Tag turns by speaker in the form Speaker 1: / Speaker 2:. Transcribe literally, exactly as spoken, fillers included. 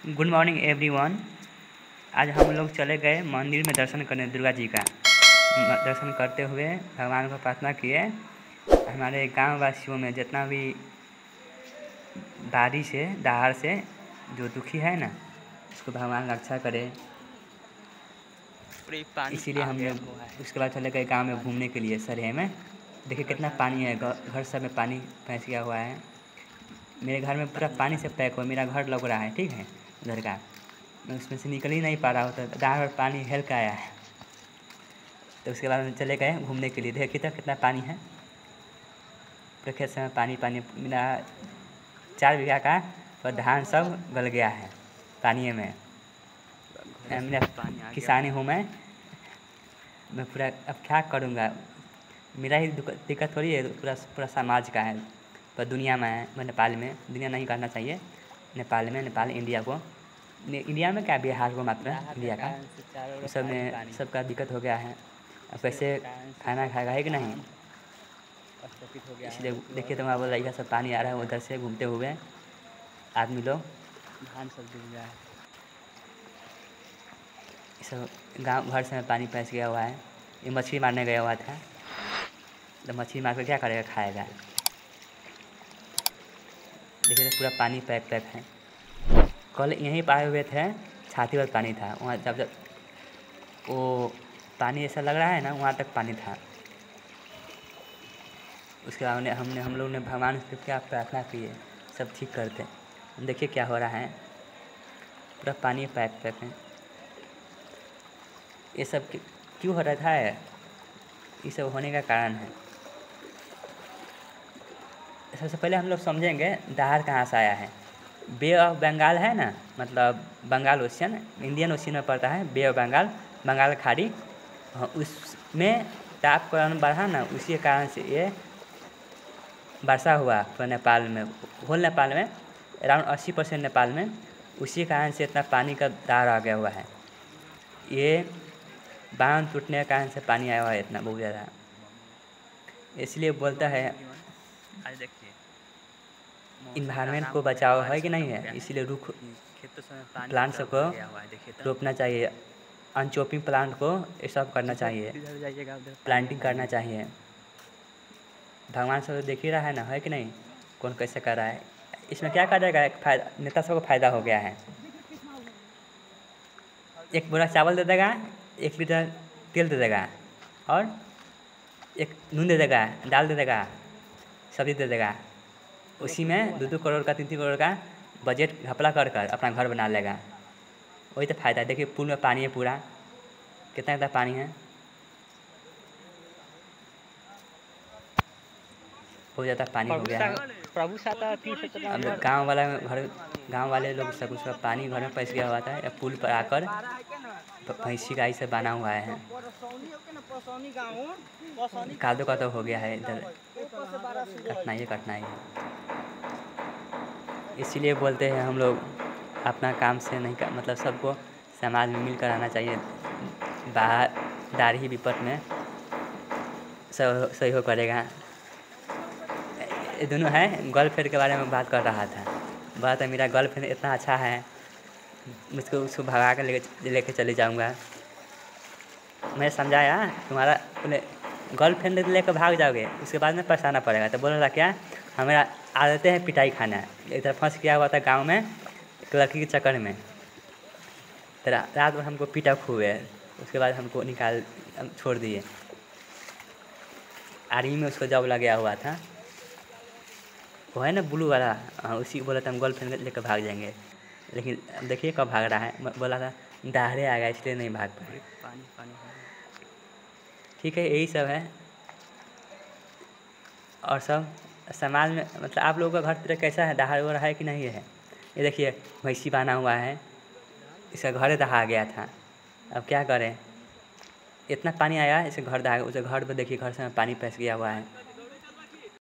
Speaker 1: Good morning everyone. आज हम लोग चले गए मंदिर में दर्शन करने दुर्गा जी का। दर्शन करते हुए भगवान को प्रार्थना किए हमारे गांव वासियों में जितना भी बारिश से दहाड़ से जो दुखी है ना, उसको भगवान रक्षा करे। इसीलिए हम लोग उसके बाद चले गए गांव में घूमने के लिए सरेह में। देखिए कितना पानी है, घर सब में पानी फंस गया हुआ है। मेरे घर में पूरा पानी से पैक हुआ, मेरा घर लग रहा है, ठीक है, उधर का मैं उसमें से निकल ही नहीं पा रहा होता, दाढ़ और पानी हेल का आया है। तो उसके बाद हम चले गए घूमने के लिए। देखिए तो कितना पानी है, पूरे खेत से पानी पानी। मेरा चार बीघा का और धान सब गल गया है पानी में। मेरा किसानी हूँ मैं मैं पूरा अब क्या करूँगा। मेरा ही दिक्कत थोड़ी है, पूरा पूरा समाज का है, पर दुनिया में है। मैं नेपाल में, दुनिया नहीं करना चाहिए, नेपाल में, नेपाल इंडिया को, इंडिया में क्या बिहार को मात्र इंडिया का, उस सब में सबका दिक्कत हो गया है। अब कैसे खाना खाएगा है कि नहीं, इसलिए देखिए तो वहाँ बोल रहा है सब पानी आ रहा है उधर से घूमते हुए आदमी लोग। धान सब डूब गया है, सब गांव घर से पानी फंस गया हुआ है। ये मछली मारने गया हुआ था, तो मछली मार कर क्या करेगा, खाएगा। देखिए तो पूरा पानी पैक पैक है। कल यहीं पाए हुए थे, छाती पर पानी था वहाँ, जब जब वो पानी ऐसा लग रहा है ना, वहाँ तक पानी था। उसके बाद हमने हमने हम लोग ने भगवान से क्या प्रार्थना की है सब ठीक करते। देखिए क्या हो रहा है, पूरा पानी पैक पैक है। ये सब क्यों हो रहा है, ये सब होने का कारण है। सबसे पहले हम लोग समझेंगे दहाड़ कहाँ से आया है। बे ऑफ बंगाल है ना, मतलब बंगाल ओशियन, इंडियन ओशियन में पड़ता है बे ऑफ बंगाल, बंगाल खाड़ी। उसमें तापमान बढ़ा ना, उसी कारण से ये वर्षा हुआ तो नेपाल में, होल नेपाल में अराउंड अस्सी परसेंट नेपाल में, उसी कारण से इतना पानी का दहाड़ आ गया हुआ है। ये बांध टूटने के कारण से पानी आया हुआ है इतना बहुत ज़्यादा। इसलिए बोलता है आज देखिए इन्वायरमेंट को बचाओ है कि नहीं है, इसीलिए रुख प्लांट सबको रोपना चाहिए, अनचोपिंग प्लांट को ये सब करना चाहिए, प्लांटिंग करना चाहिए। भगवान सब देख ही रहा है ना, है कि नहीं, कौन कैसे कर रहा है। इसमें क्या करेगा, एक फायदा नेता सबको फायदा हो गया है। एक बोरा चावल दे देगा, एक लीटर तेल दे देगा, और एक नून दे देगा, दाल दे देगा, सब्जी दे देगा। उसी में दो दो करोड़ का तीन तीन करोड़ का बजट घपला कर कर अपना घर बना लेगा। वही तो फायदा है। देखिए पुल में पानी है, पूरा कितना कितना पानी है, बहुत ज़्यादा पानी हो गया है। अब गांव वाला घर गांव वाले लोग सब उसका पानी घर में फंस गया हुआ था, या पुल पर आकर भैंसी गाय से बना हुआ है। कादो कादो हो गया है इधर, कठिनाई कठिनाई है। इसीलिए बोलते हैं हम लोग अपना काम से नहीं कर, मतलब सबको समाज में मिलकर रहना चाहिए। बाहर दाढ़ी विपत में सब सहयोग करेगा। ये दोनों है, गर्लफ्रेंड के बारे में बात कर रहा था। बात है मेरा गर्लफ्रेंड इतना अच्छा है, मुझको उसको भगा कर लेके लेके चले जाऊंगा। मैं समझाया तुम्हारा अपने गर्लफ्रेंड लेकर भाग जाओगे, उसके बाद में पछताना पड़ेगा। तो बोल रहा क्या, हमारा आदतें हैं पिटाई खाना। इधर फंस गया हुआ था गांव में एक लड़की के चक्कर में, तो रात भर हमको पीटा खूबे, उसके बाद हमको निकाल छोड़ दिए। आर्मी में उसको जॉब लग गया हुआ था, वो है ना ब्लू वाला, उसी को बोला था हम गर्लफ्रेंड लेकर भाग जाएंगे। लेकिन देखिए कब भाग रहा है, बोला था दाहड़े आ गया इसलिए नहीं भाग पाए। पानी पानी ठीक है, यही सब है। और सब समाज में, मतलब आप लोगों का घर तरह कैसा है, दहाड़ हो रहा है कि नहीं है। ये देखिए भैंसी बांधा हुआ है, इसका घर दहा गया था। अब क्या करें, इतना पानी आया, इसे घर दहा, उसे घर पर देखिए घर से पानी फंस गया हुआ है।